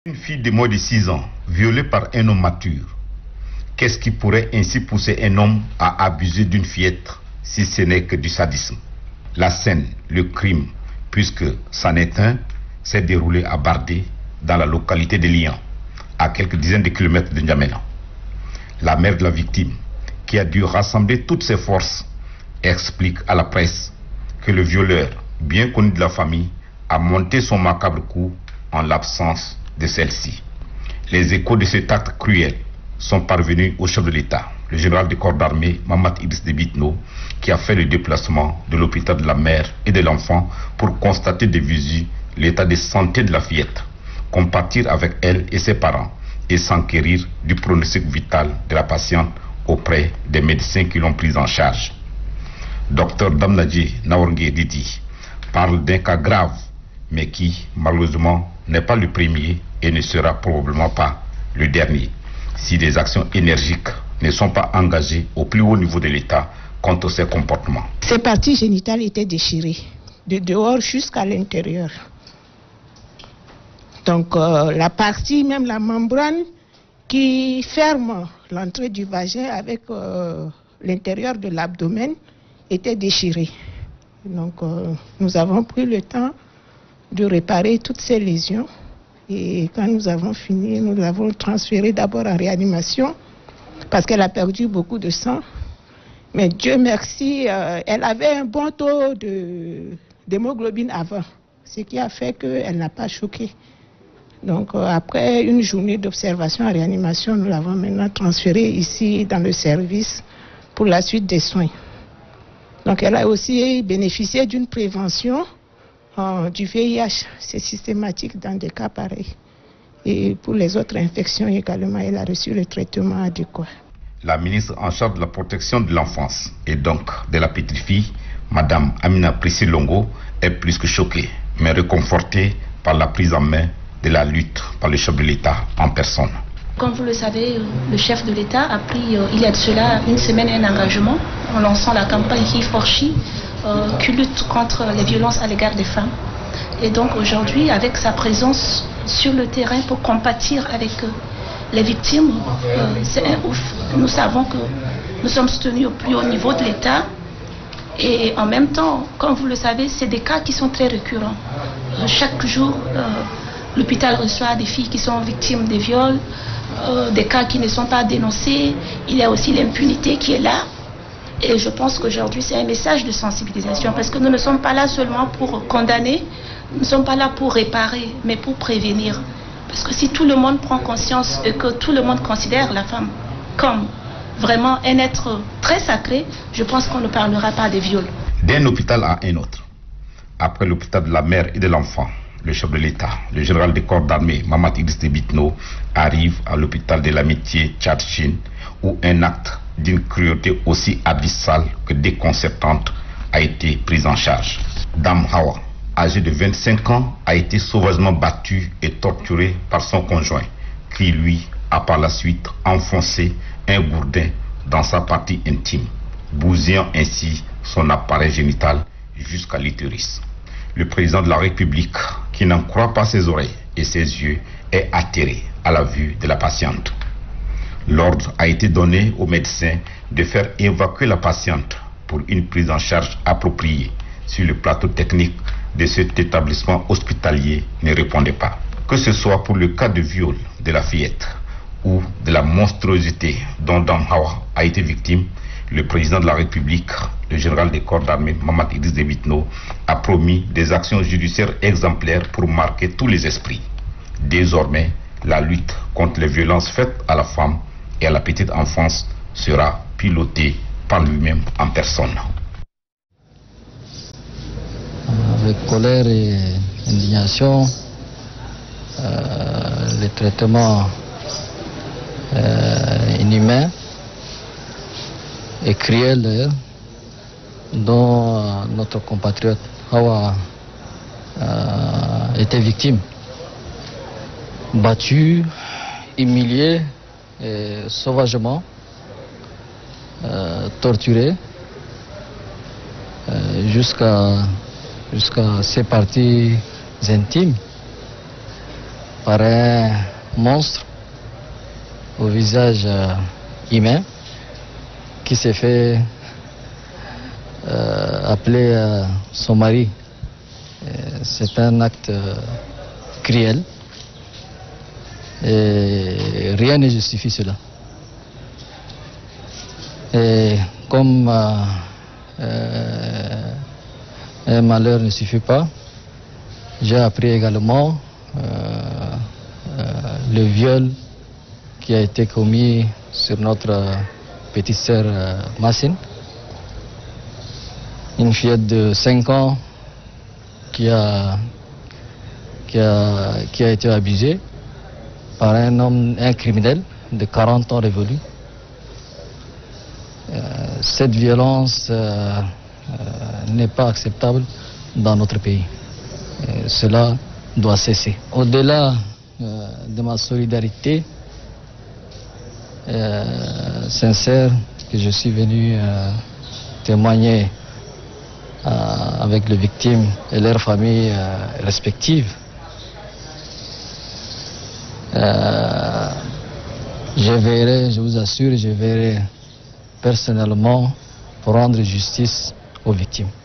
Une fille de moins de 6 ans, violée par un homme mature. Qu'est-ce qui pourrait ainsi pousser un homme à abuser d'une fillette, si ce n'est que du sadisme? La scène, le crime, puisque c'en est un, s'est déroulé à Bardé, dans la localité de Lian, à quelques dizaines de kilomètres de N'Djamena. La mère de la victime, qui a dû rassembler toutes ses forces, explique à la presse que le violeur, bien connu de la famille, a monté son macabre coup en l'absence de celle-ci. Les échos de cet acte cruel sont parvenus au chef de l'État, le général de corps d'armée Mamadou Idriss Déby Itno, qui a fait le déplacement de l'hôpital de la mère et de l'enfant pour constater de visu l'état de santé de la fillette, compatir avec elle et ses parents et s'enquérir du pronostic vital de la patiente auprès des médecins qui l'ont prise en charge. Dr Damnadji Nawarngué Didi parle d'un cas grave, mais qui, malheureusement, n'est pas le premier et ne sera probablement pas le dernier, si des actions énergiques ne sont pas engagées au plus haut niveau de l'État contre ces comportements. Ses parties génitales étaient déchirées, de dehors jusqu'à l'intérieur. Donc la partie, même la membrane qui ferme l'entrée du vagin avec l'intérieur de l'abdomen était déchirée. Donc nous avons pris le temps de réparer toutes ces lésions. Et quand nous avons fini, nous l'avons transférée d'abord en réanimation parce qu'elle a perdu beaucoup de sang. Mais Dieu merci, elle avait un bon taux d'hémoglobine avant, ce qui a fait qu'elle n'a pas choqué. Donc après une journée d'observation en réanimation, nous l'avons maintenant transférée ici dans le service pour la suite des soins. Donc elle a aussi bénéficié d'une prévention du VIH, c'est systématique dans des cas pareils. Et pour les autres infections également, elle a reçu le traitement adéquat. La ministre en charge de la protection de l'enfance et donc de la petite fille, Madame Amina Prissy Longo, est plus que choquée, mais réconfortée par la prise en main de la lutte par le chef de l'État en personne. Comme vous le savez, le chef de l'État a pris il y a de cela une semaine un engagement en lançant la campagne He4She qui lutte contre les violences à l'égard des femmes. Et donc aujourd'hui, avec sa présence sur le terrain pour compatir avec les victimes, c'est un ouf. Nous savons que nous sommes soutenus au plus haut niveau de l'État. Et en même temps, comme vous le savez, c'est des cas qui sont très récurrents. Chaque jour, l'hôpital reçoit des filles qui sont victimes de viols, des cas qui ne sont pas dénoncés. Il y a aussi l'impunité qui est là. Et je pense qu'aujourd'hui, c'est un message de sensibilisation parce que nous ne sommes pas là seulement pour condamner, nous ne sommes pas là pour réparer, mais pour prévenir. Parce que si tout le monde prend conscience et que tout le monde considère la femme comme vraiment un être très sacré, je pense qu'on ne parlera pas de viol. D'un hôpital à un autre, après l'hôpital de la mère et de l'enfant, le chef de l'État, le général des corps d'armée, Mamadou Idriss Déby Itno, arrive à l'hôpital de l'amitié Tchad-Chine, où un acte d'une cruauté aussi abyssale que déconcertante a été pris en charge. Dame Hawa, âgée de 25 ans, a été sauvagement battue et torturée par son conjoint, qui lui a par la suite enfoncé un gourdin dans sa partie intime, bousillant ainsi son appareil génital jusqu'à l'utérus. Le président de la République, qui n'en croit pas ses oreilles et ses yeux, est atterré à la vue de la patiente. L'ordre a été donné aux médecins de faire évacuer la patiente pour une prise en charge appropriée. Sur le plateau technique de cet établissement hospitalier ne répondait pas. Que ce soit pour le cas de viol de la fillette ou de la monstruosité dont Dame Hawa a été victime, le président de la République, le général des corps d'armée, Mamadou Idriss Déby Itno, a promis des actions judiciaires exemplaires pour marquer tous les esprits. Désormais, la lutte contre les violences faites à la femme et à la petite enfance sera pilotée par lui-même en personne. Avec colère et indignation, les traitements inhumains et cruels d'ailleurs, dont notre compatriote Hawa était victime, battu, humilié et sauvagement, torturé jusqu'à ses parties intimes. par un monstre au visage humain qui s'est fait appeler son mari. C'est un acte cruel et rien ne justifie cela. Et comme un malheur ne suffit pas, j'ai appris également le viol qui a été commis sur notre petite sœur Massine, une fillette de 5 ans qui a été abusée par un criminel de 40 ans révolu. Cette violence n'est pas acceptable dans notre pays. Cela doit cesser. Au-delà de ma solidarité sincère que je suis venu témoigner avec les victimes et leurs familles respectives, je vous assure, je verrai personnellement pour rendre justice aux victimes.